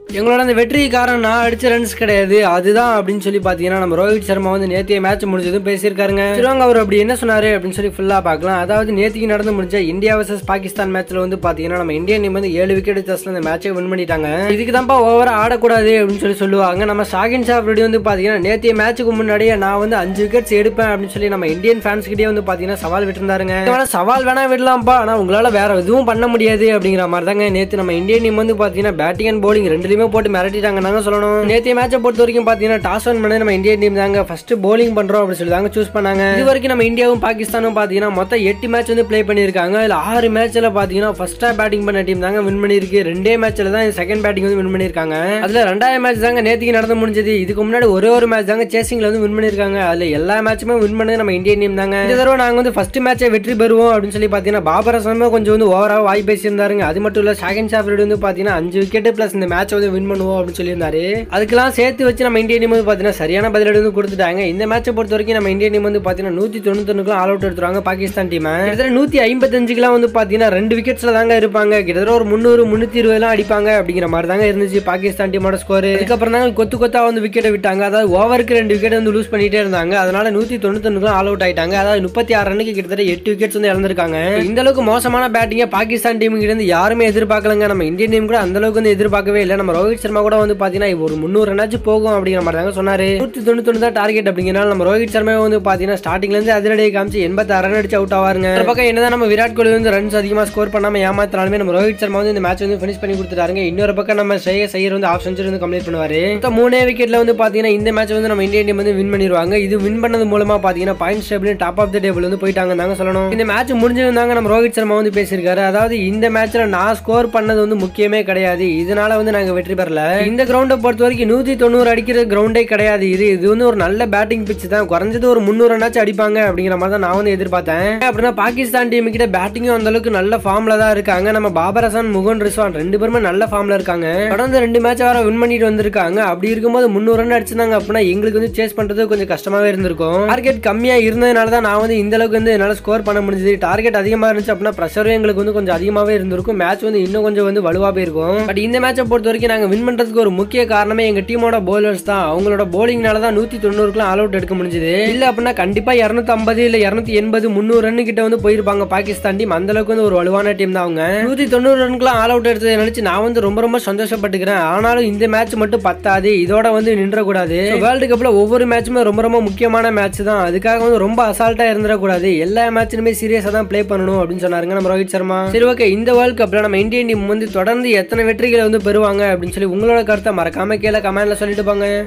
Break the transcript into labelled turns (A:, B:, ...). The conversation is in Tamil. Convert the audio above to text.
A: எங்களோட அந்த வெற்றி காரணம் நான் அடிச்ச ரன்ஸ் கிடையாது அதுதான் அப்படின்னு சொல்லி பாத்தீங்கன்னா நம்ம ரோஹித் சர்மா வந்து நேத்திய மேட்ச் முடிஞ்சதும் பேசியிருக்காருங்க. சிவங்க அவர் அப்படி என்ன சொன்னாரு அப்படின்னு சொல்லி ஃபுல்லா பார்க்கலாம். அதாவது நேத்திக்கு நடந்து முடிஞ்ச இந்தியா வர்சஸ் பாகிஸ்தான் மேட்ச்ல வந்து பாத்தீங்கன்னா நம்ம இந்தியன் டீம் வந்து 7 விக்கெட் வித்தியாசத்துல இந்த மேட்சை வின் பண்ணிட்டாங்க. இதுக்கு தான்ப்பா ஓவரா ஆடக்கூடாது அப்படின்னு சொல்லி சொல்லுவாங்க. நம்ம ஷாகின் ஷாஃப்ரி வந்து பாத்தீங்கன்னா நேத்திய மேட்சுக்கு முன்னாடியே நான் வந்து 5 விக்கெட்ஸ் எடுப்பேன் அப்படின்னு சொல்லி நம்ம இந்தியன் ஃபேன்ஸ் கிட்டே வந்து பாத்தீங்கன்னா சவால் விட்டுருந்தாருங்க. சவால் வேணா விடலாம்ப்பா, ஆனா உங்களால வேற எதுவும் பண்ண முடியாது அப்படிங்கிற மாதிரி தாங்க நேத்து நம்ம இந்தியன் டீம் வந்து பாத்தீங்கன்னா பேட்டிங் அண்ட் பவுலிங் ரெண்டுலயுமே போட்டு மிரட்டிட்டாங்க நாங்க சொல்லணும். நேத்திய மேட்சை பொறுத்த வரைக்கும் பாத்தீங்கன்னா டாஸ் வின் பண்ண நம்ம இந்தியன் டீம் தாங்க ஃபர்ஸ்ட் bowling பண்றோம் அப்படின்னு சொல்லி தாங்க சூஸ் பண்ணாங்க. இது வரைக்கும் நம்ம இந்தியாவும் பாகிஸ்தானும் பாத்தீங்கன்னா மொத்தம் 8 மேட்ச் வந்து ப்ளே பண்ணிருக்காங்க. இதுல 6 மேட்ச்ல பாத்தீங்கன்னா ஃபர்ஸ்டா பேட்டிங் பண்ண டீம் தாங்க வின் பண்ணிருக்கு. 2 மேட்ச்ல தான் செகண்ட் பேட்டிங் வந்து வின் பண்ணிருக்காங்க. அதுல 2வது மேட்ச் தாங்க நேத்திக்கு நடந்து முடிஞ்சது. இதுக்கு முன்னாடி ஒரே ஒரு மேட்ச் தாங்க சேசிங்ல வந்து வின் பண்ணிருக்காங்க. அதுல எல்லா மேட்சுமே வின் பண்ணது நம்ம இந்தியன் டீம் தாங்க. இந்த தடவை நாங்க வந்து ஃபர்ஸ்ட் மேட்சை வெற்றி பெறுவோம் அப்படின்னு சொல்லி பாத்தீங்கன்னா பாபர் அசாமே கொஞ்சம் வந்து ஓவரா வாய் பேசியிருந்தாருங்க. அது மட்டும் இல்ல ஷாகின் ஷாஃப்ரி வந்து பாத்தீங்கன்னா 5 விக்கெட் பிளஸ் இந்த மேட்ச் வந்து வின் பண்ணுவோம் அப்படின்னு சொல்லியிருந்தாரு. அதுக்கெல்லாம் சேர்த்து வச்சு நம்ம இந்தியன் டீம் வந்து பாத்தீங்கன்னா சரியான பதிலடி வந்து கொடுத்துட்டாங்க. இந்த மேட்சை பொறுத்த வரைக்கும் நம்ம இந்தியன் டீம் வந்து பாத்தீங்கன்னா 191 ஆல் அவுட் எடுத்துருவாங்க பாகிஸ்தான் டீம். கிட்டத்தட்ட 155 வந்து பாத்தீங்கன்னா 2 விக்கெட்ஸ்ல தாங்க இருப்பாங்க. கிட்டத்தட்ட ஒரு 300 320 எல்லாம் அடிப்பாங்க அப்படிங்கிற மாதிரி தாங்க இருந்துச்சு பாகிஸ்தான் டீமோட ஸ்கோர். அதுக்கப்புறம் தாங்க கொத்தா வந்து விக்கெட்டை விட்டாங்க. அதாவது ஓவருக்கு 2 விக்கெட் வந்து லூஸ் பண்ணிட்டே இருந்தாங்க. அதனால 191 ஆல் அவுட் ஆயிட்டாங்க. அதாவது 36 ரன்னுக்கு கிட்டத்தட்ட 8 விக்கெட்ஸ் வந்து இழந்திருக்காங்க. இந்த அளவுக்கு மோசமான பேட்டிங்க பாகிஸ்தான் டீம் கிட்ட இருந்து யாருமே எதிர்பார்க்கலங்க. நம்ம இந்தியன் டீம் கூட அந்த அளவுக்கு வந்து எதிர்பார்க்கவே இல்லை. நம்ம ரோஹித் சர்மா கூட வந்து பாத்தீங்கன்னா ஒரு 300 ரன்னாச்சும் போகும் அப்படிங்கிற மாதிரி தாங்க சொன்னாரு. 191 தான் டார்கெட் அப்படிங்கிறனால நம்ம ரோஹித் சர்மா வந்து பாத்தீங்கன்னா ஸ்டார்டிங்ல இருந்து அதிரடியை காமிச்சு 86 ரன் அடிச்சு அவுட் ஆவாருங்க. ஒரு பக்கம் என்னதான் நம்ம விராட் கோலி வந்து ரன்ஸ் அதிகமா ஸ்கோர் பண்ணாம ஏமாத்தினாலுமே நம்ம ரோஹித் சர்மா வந்து இந்த மேட்ச் வந்து ஃபினிஷ் பண்ணி கொடுத்துட்டாருங்க. இன்னொரு பக்கம் நம்ம ஸ்ரேயஸ் ஐயர் வந்து ஆஃப் செஞ்சுரி வந்து கம்ப்ளீட் பண்ணுவாரு. 3 விக்கெட்ல வந்து பாத்தீங்கன்னா இந்த மேட்ச் வந்து நம்ம இந்தியன் டீம் வந்து வின் பண்ணிடுவாங்க. இது வின் பண்ணது மூலமா பாத்தீங்கன்னா points table top of the table வந்து போயிட்டாங்க தாங்க சொல்லணும். இந்த மேட்ச் முடிஞ்சிருந்தாங்க நம்ம ரோஹித் சர்மா வந்து பேசியிருக்காரு. அதாவது இந்த மேட்ச்ல நான் ஸ்கோர் பண்ணது வந்து முக்கியமே கிடையாது, இதனால வந்து நாங்க வெற்றி பெறல. இந்த கிரவுண்டை பொறுத்த வரைக்கும் 190 அடிக்கிற கிரவுண்டே கிடையாது. இது வந்து ஒரு நல்ல பேட்டிங் பிட்ச் தான். குறைஞ்சது ஒரு 300 ரன்னாச்சும் அடிப்பாங்க அப்படிங்கிற மாதிரி தான் நான் வந்து எதிர்பார்த்தேன். அப்படின்னா பாகிஸ்தான் டீம் கிட்ட பேட்டிங்கும் அந்த அளவுக்கு நல்ல ஃபார்ம்ல தான் இருக்காங்க. நம்ம பாபர் அசான் முகன் ரிஸ்வான் 2 பேருமே நல்ல ஃபார்ம்ல இருக்காங்க. தொடர்ந்து 2 மேட்ச் வர வின் பண்ணிட்டு வந்திருக்காங்க. அப்படி இருக்கும்போது 300 ரன் அடிச்சிருந்தாங்க அப்படின்னா எங்களுக்கு வந்து சேஸ் பண்றது கொஞ்சம் கஷ்டமாவே இருந்திருக்கும். டார்கெட் கம்மியா இருந்ததுனால தான் நான் வந்து இந்த அளவுக்கு வந்து என்னால ஸ்கோர் பண்ண முடிஞ்சது. டார்கெட் அதிகமா இருந்துச்சு அப்படின்னா பிரஷரும் எங்களுக்கு வந்து கொஞ்சம் அதிகமாவே இருந்திருக்கும். மேட்ச் வந்து இன்னும் கொஞ்சம் வந்து வலுவா போயிருக்கும். பட் இந்த மேட்சை பொறுத்த வரைக்கும் நாங்க வின் பண்றதுக்கு ஒரு முக்கிய காரணமே எங்க டீமோட பவுலர்ஸ் தான். அவங்களோட பவுலிங்னால தான் 190 ஆல் அவுட் எடுக்க முடிஞ்சது. இல்ல அப்படின்னா கண்டிப்பா 250 இல்ல 280 300 ரன் கிட்ட வந்து போயிருப்பாங்க பாகிஸ்தான் டீம். அந்த அளவுக்கு வந்து ஒரு வலுவான டீம் தான் அவங்க. 190 ரன்க்குலாம் ஆல் அவுட் எடுத்ததை நினைச்சு நான் வந்து ரொம்ப சந்தோஷப்பட்டுக்கிறேன். ஆனாலும் இந்த மேட்ச் மட்டும் பத்தாது, இதோட வந்து நின்றக்கூடாது. வேர்ல்டு கப்ல ஒவ்வொரு மேட்சுமே ரொம்ப முக்கியமான மேட்ச் தான். அதுக்காக வந்து ரொம்ப அசால்ட்டா இருந்துடக்கூடாது. எல்லா மேட்ச்லுமே சீரியஸா தான் பிளே பண்ணணும் அப்படின்னு சொன்னாருங்க நம்ம ரோஹித் சர்மா. சரி ஓகே, இந்த வேர்ல்டு கப்ல நம்ம இந்தியன் டீம் வந்து தொடர்ந்து எத்தனை வெற்றிகளை வந்து பெறுவாங்க அப்படின்னு சொல்லி உங்களோட கருத்தை மறக்காம கீழே கமெண்ட்ல சொல்லிட்டு போங்க.